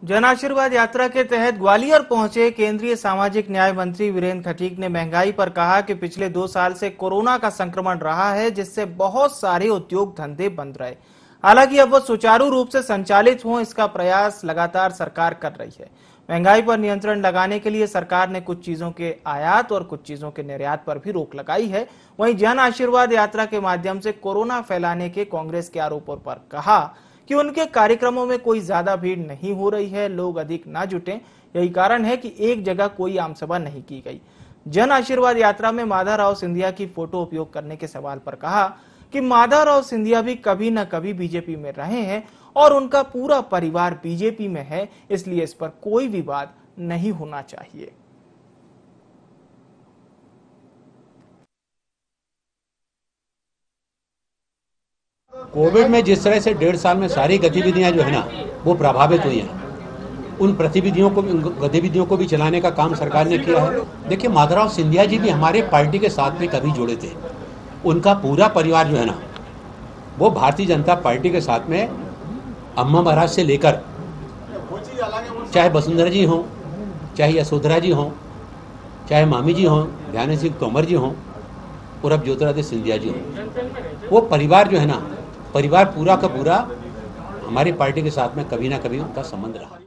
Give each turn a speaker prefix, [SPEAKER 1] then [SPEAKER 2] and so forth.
[SPEAKER 1] जन आशीर्वाद यात्रा के तहत ग्वालियर पहुंचे केंद्रीय सामाजिक न्याय मंत्री वीरेंद्र खटीक ने महंगाई पर कहा कि पिछले 2 साल से कोरोना का संक्रमण रहा है, जिससे बहुत सारे उद्योग धंधे बंद रहे। हालांकि अब वो सुचारू रूप से संचालित हों, इसका प्रयास लगातार सरकार कर रही है। महंगाई पर नियंत्रण लगाने के लिए सरकार ने कुछ चीजों के आयात और कुछ चीजों के निर्यात पर भी रोक लगाई है। वहीं जन आशीर्वाद यात्रा के माध्यम से कोरोना फैलाने के कांग्रेस के आरोपों पर कहा कि उनके कार्यक्रमों में कोई ज्यादा भीड़ नहीं हो रही है, लोग अधिक ना जुटें, यही कारण है कि एक जगह कोई आम सभा नहीं की गई। जन आशीर्वाद यात्रा में माधवराव सिंधिया की फोटो उपयोग करने के सवाल पर कहा कि माधवराव सिंधिया भी कभी न कभी बीजेपी में रहे हैं और उनका पूरा परिवार बीजेपी में है, इसलिए इस पर कोई विवाद नहीं होना चाहिए।
[SPEAKER 2] कोविड में जिस तरह से 1.5 साल में सारी गतिविधियां जो है ना वो प्रभावित हुई हैं, उन गतिविधियों को भी चलाने का काम सरकार ने किया है। देखिए, माधवराव सिंधिया जी भी हमारे पार्टी के साथ में कभी जुड़े थे। उनका पूरा परिवार जो है ना वो भारतीय जनता पार्टी के साथ में अम्मा महाराज से लेकर चाहे वसुंधरा जी हों, चाहे यशोधरा जी हों, चाहे मामी जी हों, ध्यान सिंह तोमर जी हों और अब ज्योतिरादित्य सिंधिया जी हों, वो परिवार जो है ना, परिवार पूरा का पूरा हमारी पार्टी के साथ में कभी ना कभी उनका संबंध रहा।